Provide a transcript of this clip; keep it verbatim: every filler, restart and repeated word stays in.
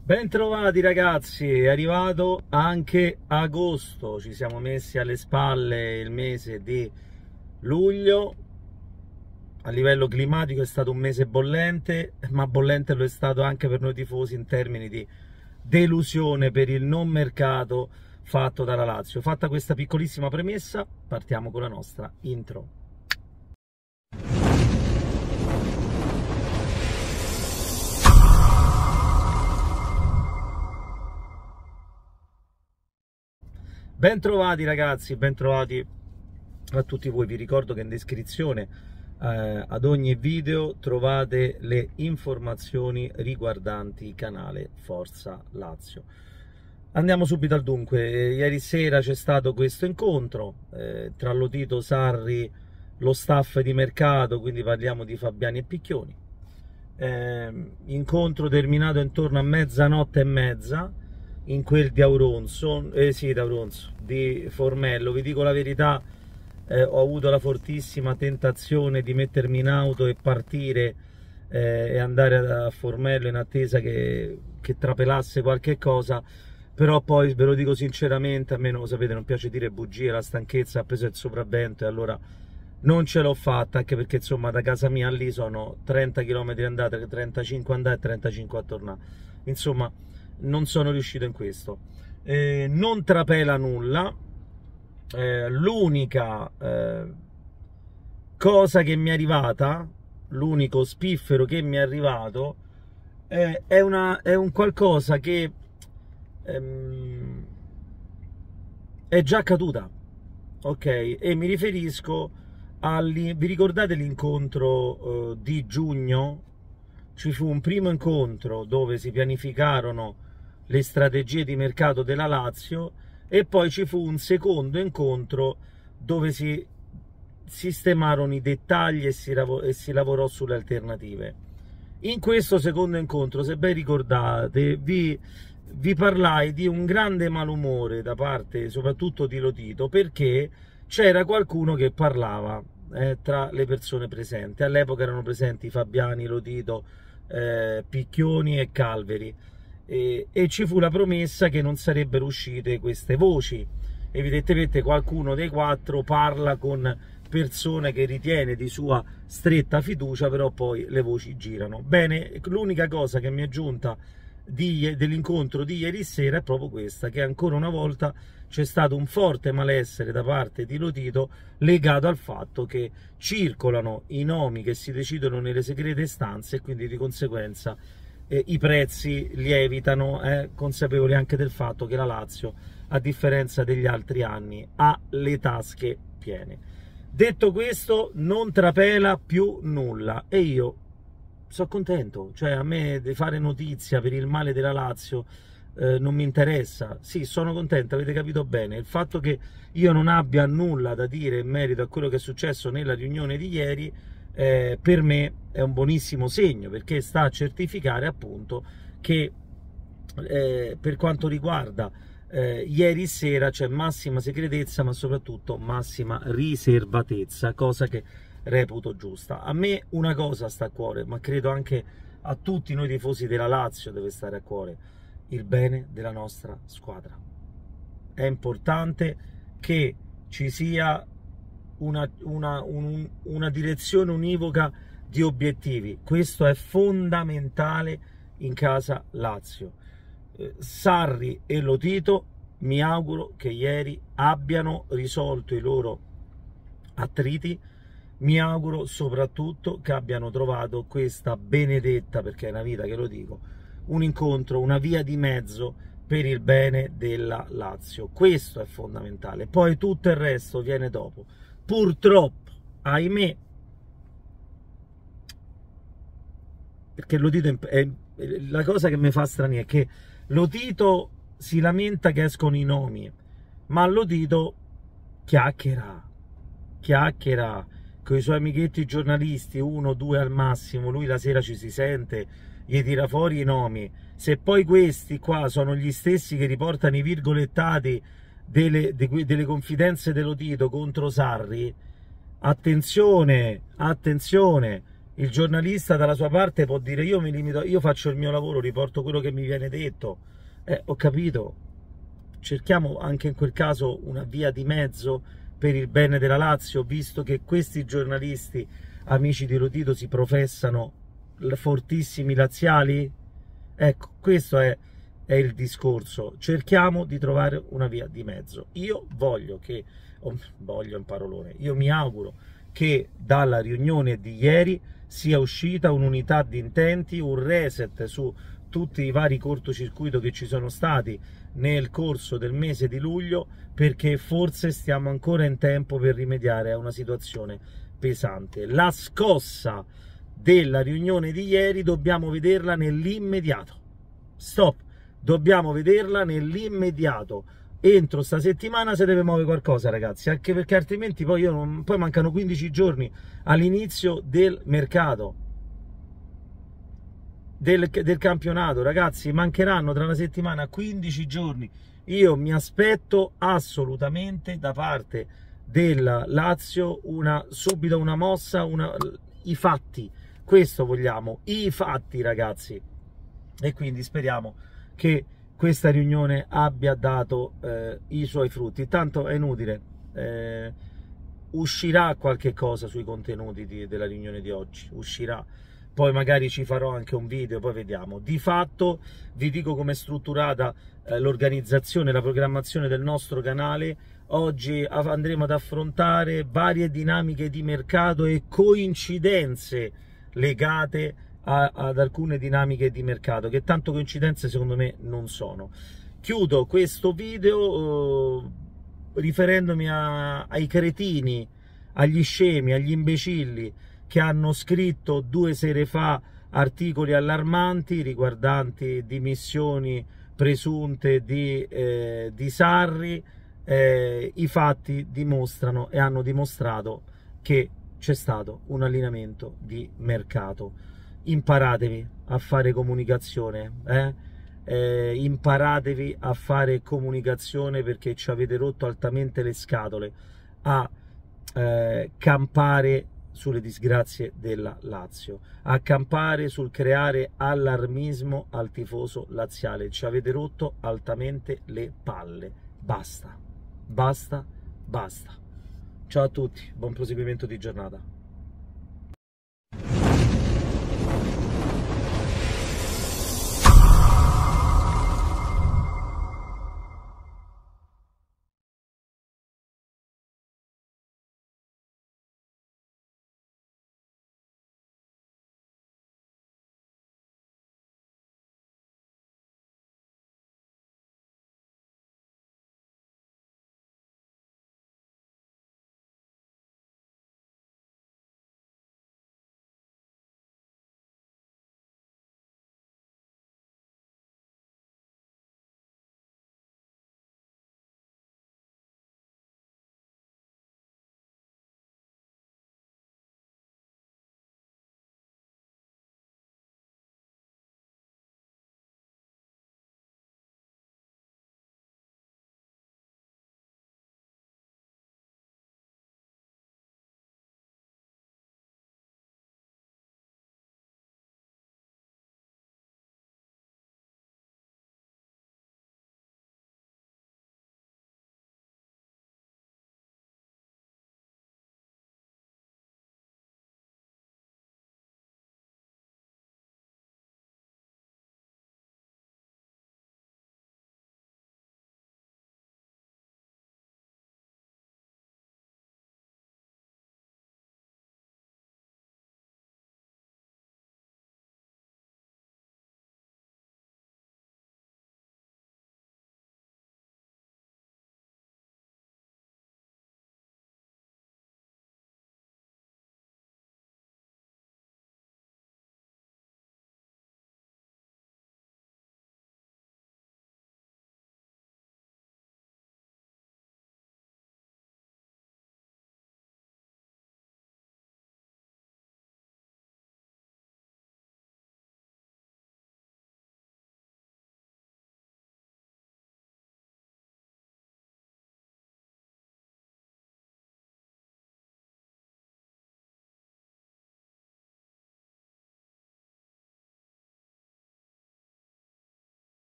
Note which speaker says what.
Speaker 1: Bentrovati ragazzi, è arrivato anche agosto, ci siamo messi alle spalle il mese di luglio. A livello climatico è stato un mese bollente, ma bollente lo è stato anche per noi tifosi in termini di delusione per il non mercato fatto dalla Lazio. Fatta questa piccolissima premessa, partiamo con la nostra intro. Bentrovati ragazzi, bentrovati a tutti voi. Vi ricordo che in descrizione eh, ad ogni video trovate le informazioni riguardanti il canale Forza Lazio. Andiamo subito al dunque. Ieri sera c'è stato questo incontro eh, tra Lotito, Sarri, lo staff di mercato, quindi parliamo di Fabiani e Picchioni. Eh, incontro terminato intorno a mezzanotte e mezza in quel di Auronzo, eh sì, di Auronzo, di Formello. Vi dico la verità, eh, ho avuto la fortissima tentazione di mettermi in auto e partire eh, e andare a Formello in attesa che, che trapelasse qualche cosa, però poi ve lo dico sinceramente, a me, non lo sapete, non piace dire bugie, la stanchezza ha preso il sopravvento e allora non ce l'ho fatta, anche perché insomma da casa mia lì sono trenta chilometri andata, trentacinque andata e trentacinque a tornare, insomma non sono riuscito in questo. Eh, non trapela nulla. Eh, l'unica eh, cosa che mi è arrivata, l'unico spiffero che mi è arrivato eh, è, una, è un qualcosa che ehm, è già caduta, ok? E mi riferisco a, vi ricordate l'incontro eh, di giugno? Ci fu un primo incontro dove si pianificarono le strategie di mercato della Lazio e poi ci fu un secondo incontro dove si sistemarono i dettagli e si, e si lavorò sulle alternative. In questo secondo incontro, se ben ricordate, vi, vi parlai di un grande malumore da parte soprattutto di Lotito, perché c'era qualcuno che parlava eh, tra le persone presenti. All'epoca erano presenti Fabiani, Lotito, eh, Picchioni e Calveri. E, e ci fu la promessa che non sarebbero uscite queste voci. Evidentemente qualcuno dei quattro parla con persone che ritiene di sua stretta fiducia, però poi le voci girano. Bene, l'unica cosa che mi è giunta dell'incontro di ieri sera è proprio questa, che ancora una volta c'è stato un forte malessere da parte di Lotito legato al fatto che circolano i nomi che si decidono nelle segrete stanze e quindi di conseguenza Eh, i prezzi lievitano, eh, consapevoli anche del fatto che la Lazio, a differenza degli altri anni, ha le tasche piene. Detto questo, non trapela più nulla e io sono contento, cioè a me di fare notizia per il male della Lazio eh, non mi interessa. Sì, sono contento, avete capito bene. Il fatto che io non abbia nulla da dire in merito a quello che è successo nella riunione di ieri Eh, per me è un buonissimo segno, perché sta a certificare appunto che eh, per quanto riguarda eh, ieri sera c'è massima segretezza, ma soprattutto massima riservatezza, cosa che reputo giusta. A me una cosa sta a cuore, ma credo anche a tutti noi tifosi della Lazio deve stare a cuore: il bene della nostra squadra. È importante che ci sia Una, una, un, una direzione univoca di obiettivi. Questo è fondamentale in casa Lazio. eh, Sarri e Lotito mi auguro che ieri abbiano risolto i loro attriti, mi auguro soprattutto che abbiano trovato questa benedetta, perché è una vita che lo dico, un incontro, una via di mezzo per il bene della Lazio. Questo è fondamentale, poi tutto il resto viene dopo. Purtroppo, ahimè, perché Lotito è, è, la cosa che mi fa strani è che Lotito si lamenta che escono i nomi, ma Lotito chiacchiera, chiacchiera con i suoi amichetti giornalisti, uno, due al massimo, lui la sera ci si sente, gli tira fuori i nomi. Se poi questi qua sono gli stessi che riportano i virgolettati Delle, de, delle confidenze dello Lotito contro Sarri, attenzione, attenzione, Il giornalista dalla sua parte può dire io mi limito, io faccio il mio lavoro, riporto quello che mi viene detto. Eh, ho capito, cerchiamo anche in quel caso una via di mezzo per il bene della Lazio, visto che questi giornalisti, amici di Lotito, si professano fortissimi laziali. Ecco, questo è, è il discorso. Cerchiamo di trovare una via di mezzo. Io voglio che, oh, voglio un parolone, io mi auguro che dalla riunione di ieri sia uscita un'unità di intenti, un reset su tutti i vari cortocircuiti che ci sono stati nel corso del mese di luglio, perché forse stiamo ancora in tempo per rimediare a una situazione pesante. La scossa della riunione di ieri dobbiamo vederla nell'immediato. Stop, dobbiamo vederla nell'immediato. Entro sta settimana si deve muovere qualcosa, ragazzi, anche perché altrimenti poi, io non, poi mancano quindici giorni all'inizio del mercato, del, del campionato, ragazzi, mancheranno tra una settimana quindici giorni. Io mi aspetto assolutamente da parte della Lazio una, subito una mossa, una, i fatti, questo vogliamo, i fatti, ragazzi, e quindi speriamo che questa riunione abbia dato eh, i suoi frutti. Tanto è inutile, eh, uscirà qualche cosa sui contenuti di, della riunione di oggi, uscirà, poi magari ci farò anche un video, poi vediamo. Di fatto vi dico come è strutturata eh, l'organizzazione, la programmazione del nostro canale. Oggi andremo ad affrontare varie dinamiche di mercato e coincidenze legate a, ad alcune dinamiche di mercato, che tanto coincidenze secondo me non sono. Chiudo questo video eh, riferendomi a, ai cretini, agli scemi, agli imbecilli che hanno scritto due sere fa articoli allarmanti riguardanti dimissioni presunte di, eh, di Sarri. Eh, i fatti dimostrano e hanno dimostrato che c'è stato un allineamento di mercato. Imparatevi a fare comunicazione, eh? Eh, imparatevi a fare comunicazione, perché ci avete rotto altamente le scatole a eh, campare sulle disgrazie della Lazio, a campare sul creare allarmismo al tifoso laziale. Ci avete rotto altamente le palle. Basta, basta, basta. Ciao a tutti, buon proseguimento di giornata.